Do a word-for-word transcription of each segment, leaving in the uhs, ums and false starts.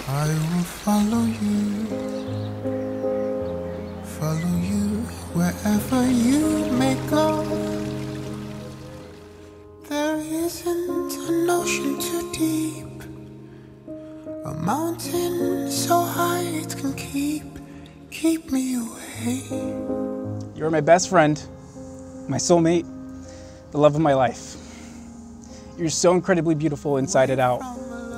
I will follow you, follow you wherever you may go. There isn't an ocean too deep, a mountain so high it can keep, keep me away. You're my best friend, my soulmate, the love of my life. You're so incredibly beautiful inside and out.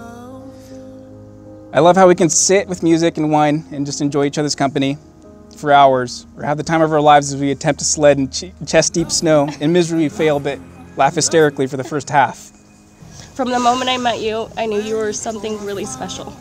I love how we can sit with music and wine and just enjoy each other's company for hours, or have the time of our lives as we attempt to sled in ch chest-deep snow and miserably fail, but laugh hysterically for the first half. From the moment I met you, I knew you were something really special.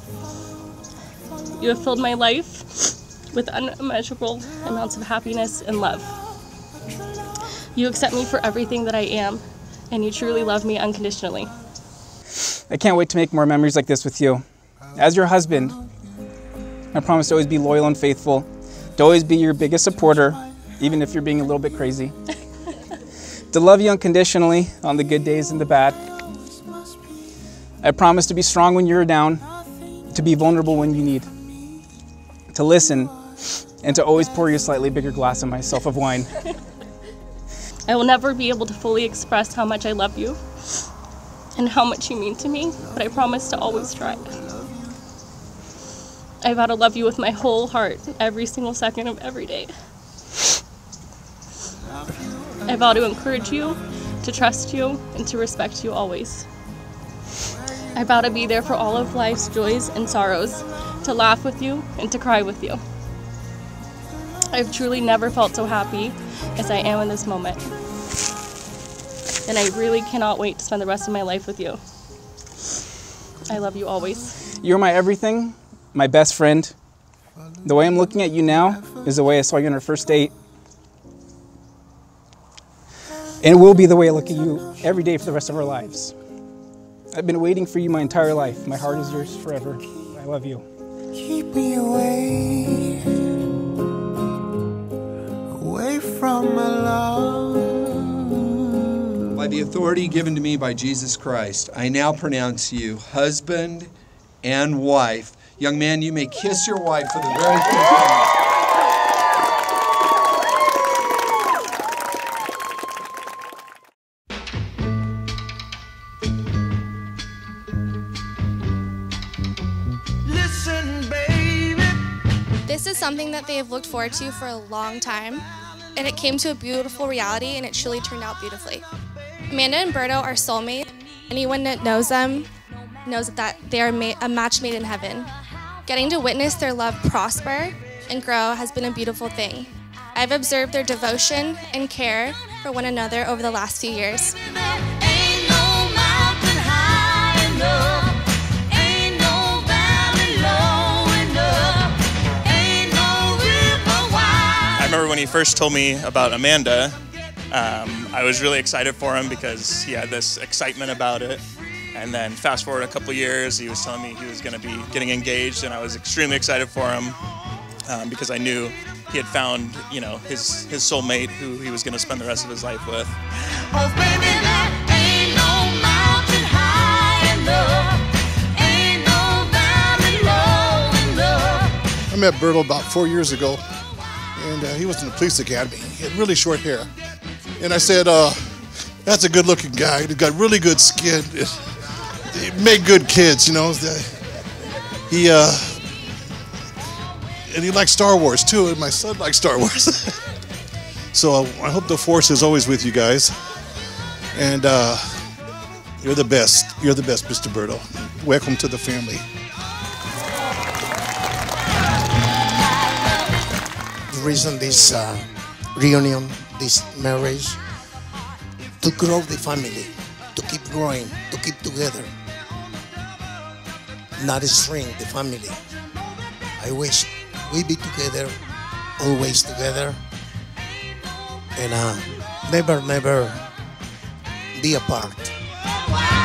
You have filled my life with unmeasurable amounts of happiness and love. You accept me for everything that I am, and you truly love me unconditionally. I can't wait to make more memories like this with you. As your husband, I promise to always be loyal and faithful, to always be your biggest supporter, even if you're being a little bit crazy. To love you unconditionally on the good days and the bad. I promise to be strong when you're down, to be vulnerable when you need, to listen, and to always pour you a slightly bigger glass of myself of wine. I will never be able to fully express how much I love you and how much you mean to me, but I promise to always try. I vow to love you with my whole heart every single second of every day. I vow to encourage you, to trust you, and to respect you always. I vow to be there for all of life's joys and sorrows, to laugh with you and to cry with you. I've truly never felt so happy as I am in this moment. And I really cannot wait to spend the rest of my life with you. I love you always. You're my everything, my best friend. The way I'm looking at you now is the way I saw you on our first date. And it will be the way I look at you every day for the rest of our lives. I've been waiting for you my entire life. My heart is yours forever. I love you. Keep me away, away from my love. By the authority given to me by Jesus Christ, I now pronounce you husband and wife. Young man, you may kiss your wife for the very first time. Listen, baby. This is something that they have looked forward to for a long time, and it came to a beautiful reality, and it truly turned out beautifully. Amanda and Berto are soulmates. Anyone that knows them knows that they are a match made in heaven. Getting to witness their love prosper and grow has been a beautiful thing. I've observed their devotion and care for one another over the last few years. I remember when he first told me about Amanda, um, I was really excited for him because he had this excitement about it. And then fast forward a couple years, he was telling me he was going to be getting engaged, and I was extremely excited for him um, because I knew he had found, you know, his his soulmate who he was going to spend the rest of his life with. Oh, baby, that ain't no mountain high enough, ain't no valley low enough. I met Berto about four years ago, and uh, he was in the police academy. He had really short hair, and I said, uh, "That's a good-looking guy. He's got really good skin." He made good kids, you know. He uh, and he likes Star Wars too, and my son likes Star Wars. So uh, I hope the Force is always with you guys, and uh, you're the best. You're the best, Mister Berto. Welcome to the family. The reason this uh, reunion, this marriage, to grow the family, to keep growing, to keep together. Not string the family. I wish we be together, always together, and uh, never, never be apart.